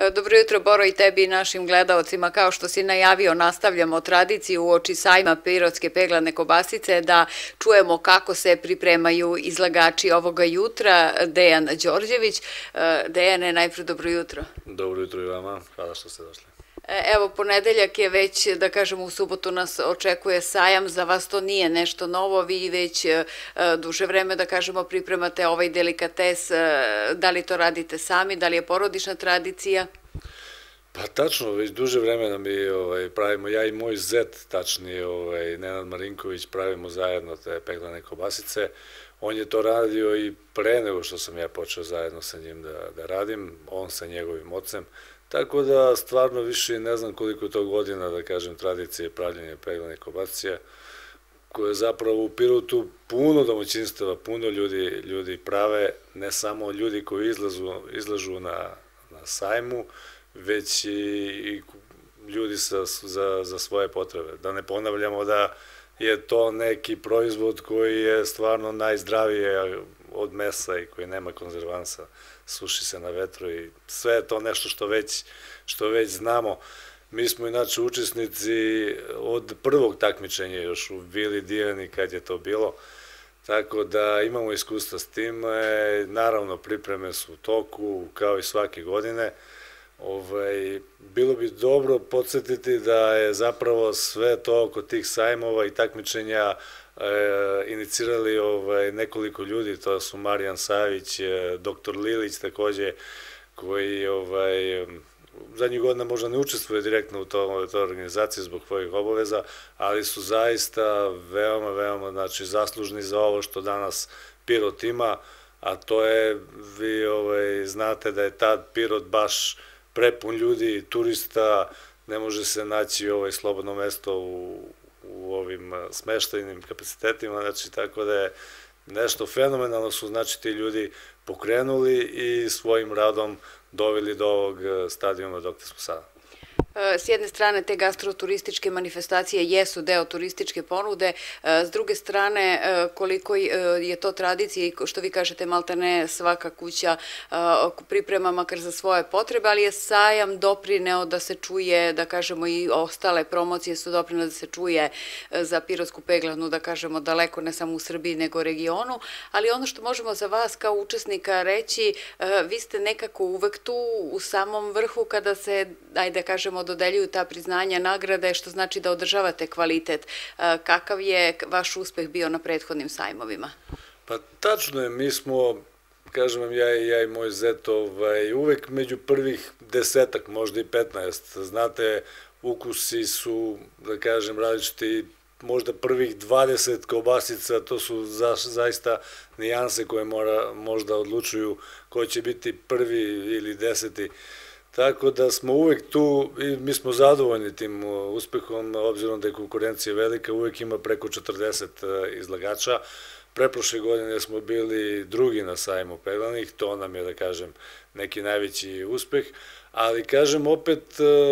Dobro jutro, Boro, i tebi i našim gledaocima. Kao što si najavio, nastavljamo tradiciju uoči sajma pirotske peglane kobasice da čujemo kako se pripremaju izlagači ovoga jutra. Dejan Đorđević. Dejane, najprej dobro jutro. Dobro jutro i vama, hvala što ste došli. Evo, ponedeljak je već, da kažemo, u subotu nas očekuje sajam, za vas to nije nešto novo, vi već duže vreme, da kažemo, pripremate ovaj delikates, da li to radite sami, da li je porodična tradicija? Pa tačno, već duže vremena mi pravimo, ja i moj zet, tačnije Nenad Marinković, pravimo zajedno te peglane kobasice. On je to radio i pre nego što sam ja počeo zajedno sa njim da radim, on sa njegovim ocem. Tako da stvarno više ne znam koliko je to godina, da kažem, tradicije pravljenja peglane kobasice, koje zapravo u Pirotu puno domaćinstava, puno ljudi prave, ne samo ljudi koji izlažu na sajmu, već i ljudi za svoje potrebe. Da ne ponavljamo da je to neki proizvod koji je stvarno najzdravije od mesa i koji nema konzervansa, suši se na vetru i sve je to nešto što već znamo. Mi smo inače učesnici od prvog takmičenja još u Vili Dijani kad je to bilo, tako da imamo iskustva s tim. Naravno, pripreme su u toku kao i svake godine. Bilo bi dobro podsjetiti da je zapravo sve to oko tih sajmova i takmičenja inicirali nekoliko ljudi, to su Marijan Savić, dr. Lilić takođe, koji zadnjih godina možda ne učestvuje direktno u toj organizaciji zbog svojih obaveza, ali su zaista veoma zaslužni za ovo što danas Pirot ima, a to je, vi znate da je tad Pirot baš prepun ljudi, turista, ne može se naći slobodno mesto u ovim smeštajnim kapacitetima, znači tako da je nešto fenomenalno su, znači, ti ljudi pokrenuli i svojim radom doveli do ovog stadijuma dok smo sada. S jedne strane, te gastroturističke manifestacije jesu deo turističke ponude, s druge strane, koliko je to tradicija i što vi kažete, maltene svaka kuća priprema makar za svoje potrebe, ali je sajam doprineo da se čuje, da kažemo, i ostale promocije su doprinele da se čuje za pirotsku peglanu, da kažemo, daleko, ne samo u Srbiji, nego u regionu, ali ono što možemo za vas kao učesnika reći, vi ste nekako uvek tu u samom vrhu kada se, ajde kažemo, dodeljuju ta priznanja, nagrade, što znači da održavate kvalitet. Kakav je vaš uspeh bio na prethodnim sajmovima? Pa tačno je, mi smo, kažem vam, ja i moj zet, uvek među prvih 10, možda i 15. Znate, ukusi su, da kažem, različiti, možda prvih 20 kobasica, to su zaista nijanse koje možda odlučuju ko će biti prvi ili 10. Tako da smo uvek tu i mi smo zadovoljni tim uspehom, obzirom da je konkurencija velika, uvek ima preko 40 izlagača. Preprošle godine smo bili drugi na sajmu peglanih, to nam je, da kažem, neki najveći uspeh, ali kažem opet,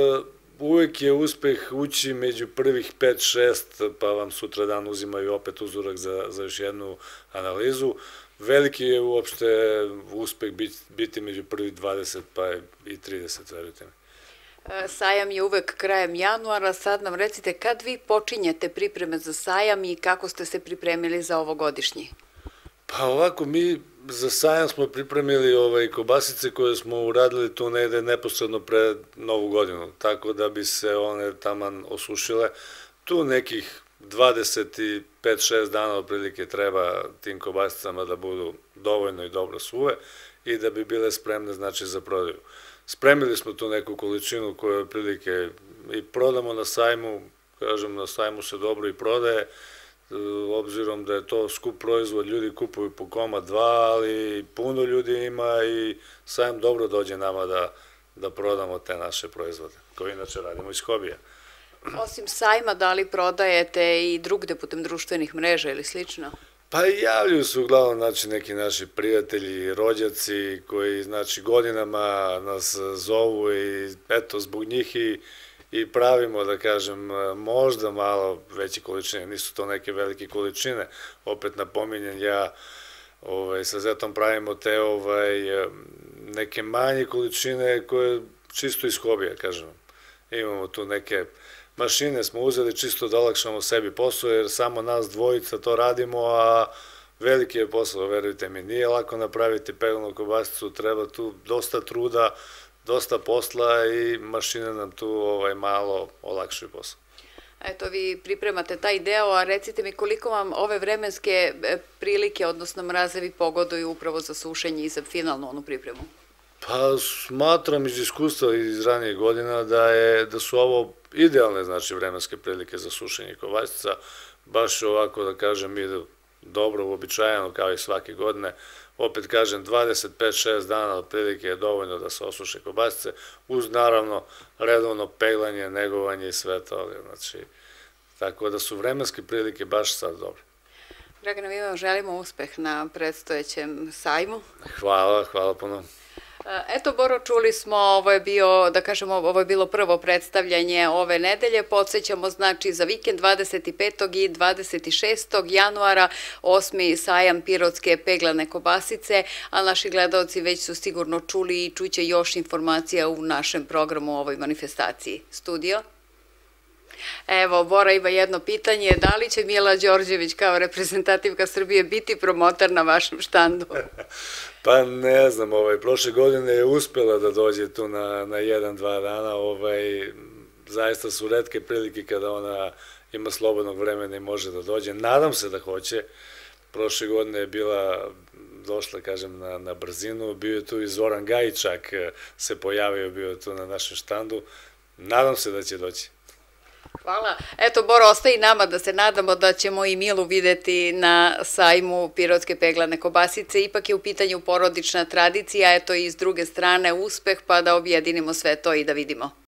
uvek je uspeh ući među prvih 5-6, pa vam sutra dan uzimaju opet uzorak za još jednu analizu. Veliki je uopšte uspeh biti među prvih 20 pa i 30, verujte mi. Sajam je uvek krajem januara, sad nam recite kad vi počinjete pripreme za sajam i kako ste se pripremili za ovogodišnji? Pa ovako, mi za sajam smo pripremili kobasice koje smo uradili tu negde neposredno pred Novu godinu, tako da bi se one taman osušile. Tu nekih 25-6 dana otprilike treba tim kobasicama da budu dovoljno i dobro suve i da bi bile spremne, znači, za prodaju. Spremili smo tu neku količinu koju otprilike i prodamo na sajmu, kažem, na sajmu se dobro i prodaje, obzirom da je to skup proizvod, ljudi kupuju po komad 2, ali puno ljudi ima i sajam dobro dođe nama da prodamo te naše proizvode, koje inače radimo iz hobija. Osim sajma, da li prodajete i drugde putem društvenih mreža ili slično? Pa javljaju se uglavnom, znači, neki naši prijatelji, rođaci koji, znači, godinama nas zovu i eto, zbog njih i pravimo, da kažem, možda malo veće količine, nisu to neke velike količine, opet napominjem, ja sa zetom pravimo te neke manje količine koje čisto iz hobija, kažem. Imamo tu neke mašine, smo uzeli čisto da olakšamo sebi posao, jer samo nas dvojica to radimo, a veliki je posao, verujte mi, nije lako napraviti peglanu kobasicu, treba tu dosta truda, dosta posla i mašine nam tu malo olakšuju posao. Eto, vi pripremate taj deo, a recite mi koliko vam ove vremenske prilike, odnosno mrazevi, pogoduju upravo za sušenje i za finalnu onu pripremu? Pa smatram iz iskustva iz ranijih godina da su ovo idealne, znači, vremenske prilike za sušenje kobasica, baš ovako da kažem idu dobro, uobičajeno kao i svake godine. Opet kažem, 25-6 dana otprilike je dovoljno da se osuše kobasice, uz naravno redovno peglanje, negovanje i sve to. Znači, tako da su vremenske prilike baš sad dobre. Dragane, mi vam želimo uspeh na predstojećem sajmu. Hvala puno. Eto, Boro, čuli smo, ovo je bio, da kažemo, ovo je bilo prvo predstavljanje ove nedelje. Podsećamo, znači, za vikend 25. i 26. januara 8. sajam pirotske peglane kobasice, a naši gledalci već su sigurno čuli i čuće još informacija u našem programu o ovoj manifestaciji. Studio? Evo, Bora ima jedno pitanje, da li će Mila Đorđević kao reprezentativka Srbije biti promotor na vašem štandu? Pa ne znam, prošle godine je uspela da dođe tu na 1-2 dana, zaista su retke prilike kada ona ima slobodnog vremena i može da dođe, nadam se da hoće. Prošle godine je došla, kažem, na brzinu, bio je tu i Zoran Gajičak, se pojavio, bio je tu na našem štandu, nadam se da će doći. Hvala. Eto, Boro, ostaje i nama da se nadamo da ćemo i Milu videti na sajmu pirotske peglane kobasice. Ipak je u pitanju porodična tradicija, eto i s druge strane uspeh, pa da objedinimo sve to i da vidimo.